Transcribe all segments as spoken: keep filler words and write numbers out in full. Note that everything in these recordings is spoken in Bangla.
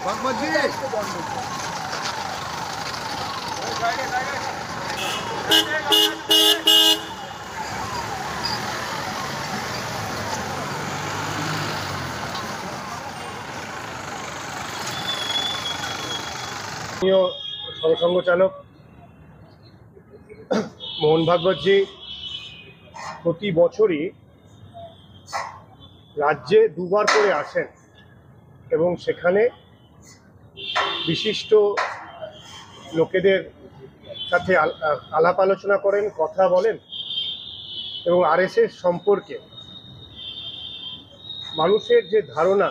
সরসংঘ চালক মোহন ভাগবতজি প্রতি বছরই রাজ্যে দুবার করে আসেন এবং সেখানে বিশিষ্ট লোকেদের সাথে আলাপ আলোচনা করেন, কথা বলেন এবং আরএসএস সম্পর্কে মানুষের যে ধারণা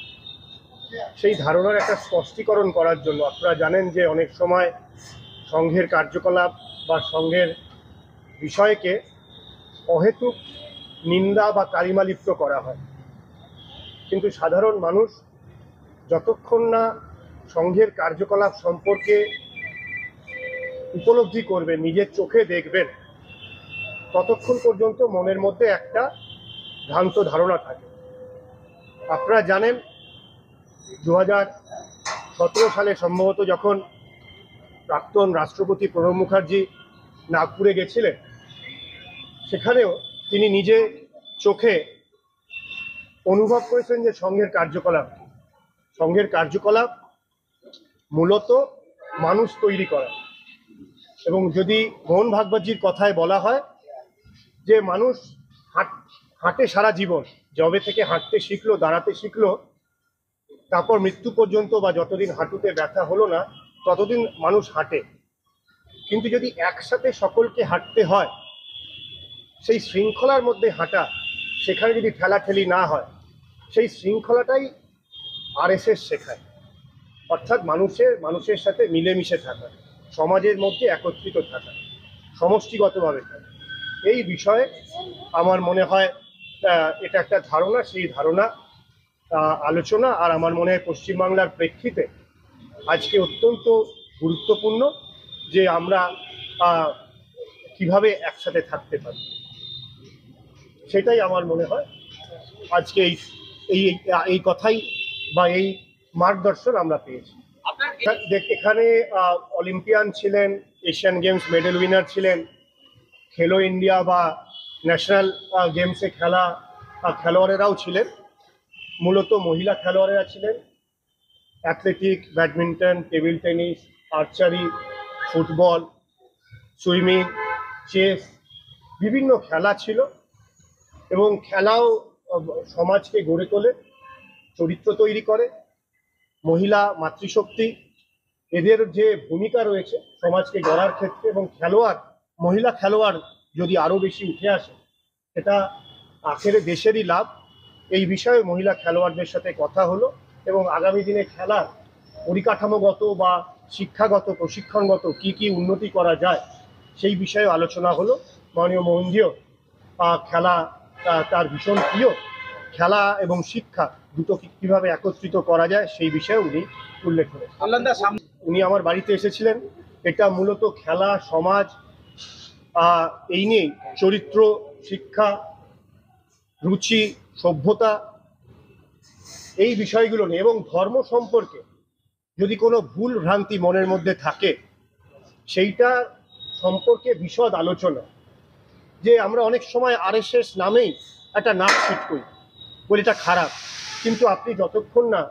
সেই ধারণার একটা স্পষ্টীকরণ করার জন্য। আপনারা জানেন যে অনেক সময় সংঘের কার্যকলাপ বা সংঘের বিষয়কে অহেতুক নিন্দা বা কালিমালিপ্ত করা হয়, কিন্তু সাধারণ মানুষ যতক্ষণ না সংঘের কার্যকলাপ সম্পর্কে উপলব্ধি করবেন, নিজের চোখে দেখবেন, ততক্ষণ পর্যন্ত মনের মধ্যে একটা ভ্রান্ত ধারণা থাকে। আপনারা জানেন দু হাজার সতেরো সালে সম্ভবত যখন প্রাক্তন রাষ্ট্রপতি প্রণব মুখার্জি নাগপুরে গেছিলেন, সেখানেও তিনি নিজে চোখে অনুভব করেছেন যে সংঘের কার্যকলাপ সংঘের কার্যকলাপ মূলত মানুষ তৈরি করা। এবং যদি মোহন ভাগবতজির কথায় বলা হয় যে মানুষ হাঁট হাঁটে সারা জীবন, যবে থেকে হাঁটতে শিখলো, দাঁড়াতে শিখলো, তারপর মৃত্যু পর্যন্ত বা যতদিন হাঁটুতে ব্যথা হলো না ততদিন মানুষ হাঁটে। কিন্তু যদি একসাথে সকলকে হাঁটতে হয়, সেই শৃঙ্খলার মধ্যে হাঁটা, সেখানে যদি ঠেলাঠেলি না হয়, সেই শৃঙ্খলাটাই আরএসএস শেখায়। অর্থাৎ মানুষের মানুষের সাথে মিলেমিশে থাকা, সমাজের মধ্যে একত্রিত থাকা, সমষ্টিগতভাবে থাকা। এই বিষয়ে আমার মনে হয় এটা একটা ধারণা, সেই ধারণা আলোচনা আর আমার মনে হয় পশ্চিমবাংলার প্রেক্ষিতে আজকে অত্যন্ত গুরুত্বপূর্ণ যে আমরা কিভাবে একসাথে থাকতে পারি, সেটাই আমার মনে হয় আজকে এই এই এই কথাই বা এই মার্গদর্শন আমরা পেয়েছি। এখানে অলিম্পিয়ান ছিলেন, এশিয়ান গেমস মেডেল উইনার ছিলেন, খেলো ইন্ডিয়া বা ন্যাশনাল গেমসে খেলা খেলোয়াড়েরাও ছিলেন। মূলত মহিলা খেলোয়াড়েরা ছিলেন। Athletic, badminton, table tennis, archery, football, swimming, chess, বিভিন্ন খেলা ছিল। এবং খেলাও সমাজকে গড়ে তোলে, চরিত্র তৈরি করে। মহিলা মাতৃশক্তি, এদের যে ভূমিকা রয়েছে সমাজকে গড়ার ক্ষেত্রে, এবং খেলোয়াড়, মহিলা খেলোয়াড় যদি আরও বেশি উঠে আসে, সেটা আখেরে দেশেরই লাভ। এই বিষয়ে মহিলা খেলোয়াড়দের সাথে কথা হলো এবং আগামী দিনে খেলার পরিকাঠামোগত বা শিক্ষাগত, প্রশিক্ষণগত কি কি উন্নতি করা যায় সেই বিষয়ে আলোচনা হলো। মাননীয় মোহনজিও খেলা তার ভীষণ প্রিয়, খেলা এবং শিক্ষা দুটো কীভাবে একত্রিত করা যায় সেই বিষয়ে উনি উল্লেখ করেন। উনি আমার বাড়িতে এসেছিলেন। এটা মূলত খেলা, সমাজ, এই নিয়েই, চরিত্র, শিক্ষা, রুচি, সভ্যতা, এই বিষয়গুলো নিয়ে এবং ধর্ম সম্পর্কে যদি কোনো ভুল ভ্রান্তি মনের মধ্যে থাকে সেইটা সম্পর্কে বিশদ আলোচনা। যে আমরা অনেক সময় আরএসএস নামেই একটা নাক ছিট করি, বলে এটা খারাপ, কিন্তু আপনি যতক্ষণ না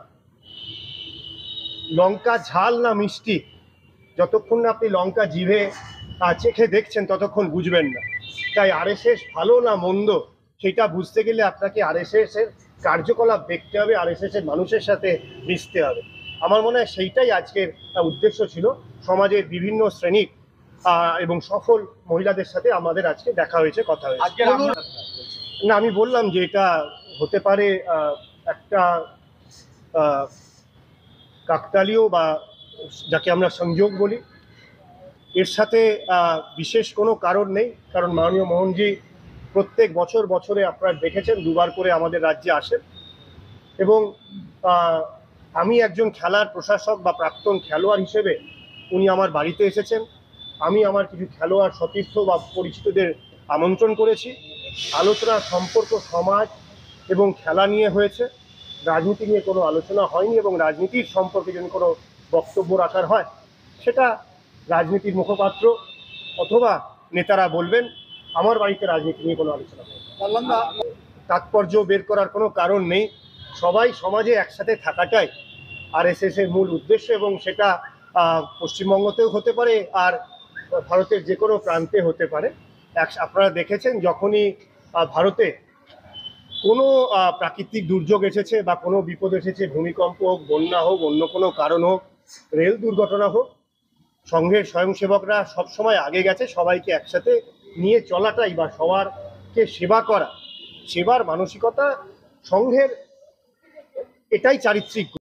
লঙ্কা ঝাল না মিষ্টি, যতক্ষণ না আপনি লঙ্কা জিভে চেখে দেখছেন ততক্ষণ বুঝবেন না। তাই আরএসএস ভালো না মন্দ সেটা বুঝতে গেলে আপনাকে আরএসএস এর কার্যকলাপ দেখতে হবে, আরএসএস এর মানুষের সাথে মিশতে হবে। আমার মনে হয় সেইটাই আজকের উদ্দেশ্য ছিল। সমাজের বিভিন্ন শ্রেণীর এবং সফল মহিলাদের সাথে আমাদের আজকে দেখা হয়েছে, কথা হয়েছে। না, আমি বললাম যে এটা হতে পারে একটা কাকতালীয় বা যাকে আমরা সংযোগ বলি, এর সাথে বিশেষ কোনো কারণ নেই। কারণ মাননীয় মোহনজি প্রত্যেক বছর বছরে আপনারা দেখেছেন দুবার করে আমাদের রাজ্যে আসেন এবং আমি একজন খেলার প্রশাসক বা প্রাক্তন খেলোয়াড় হিসেবে উনি আমার বাড়িতে এসেছেন। আমি আমার কিছু খেলোয়াড় সতীর্থ বা পরিচিতদের আমন্ত্রণ করেছি। আলোচনা সম্পর্ক সমাজ এবং খেলা নিয়ে হয়েছে রাজনীতি নিয়ে কোনো আলোচনা হয়নি, এবং রাজনীতির সম্পর্কে যদি কোনো বক্তব্য রাখার হয় সেটা রাজনীতির মুখপাত্র অথবা নেতারা বলবেন। আমার বাড়িতে রাজনীতি নিয়ে কোনো আলোচনা হয় তাৎপর্য বের করার কোনো কারণ নেই। সবাই সমাজে একসাথে থাকাটাই আরএসএস এর মূল উদ্দেশ্য, এবং সেটা পশ্চিমবঙ্গতেও হতে পারে আর ভারতের যে কোনো প্রান্তে হতে পারে। আপনারা দেখেছেন যখনই ভারতে কোনো প্রাকৃতিক দুর্যোগ এসেছে বা কোনো বিপদ এসেছে, ভূমিকম্প হোক, বন্যা হোক, অন্য কোনো কারণ হোক, রেল দুর্ঘটনা হোক, সংঘের স্বয়ংসেবকরা সবসময় আগে গেছে। সবাইকে একসাথে নিয়ে চলাটাই বা সবারকে সেবা করা, সেবার মানসিকতা সংঘের, এটাই চারিত্রিক।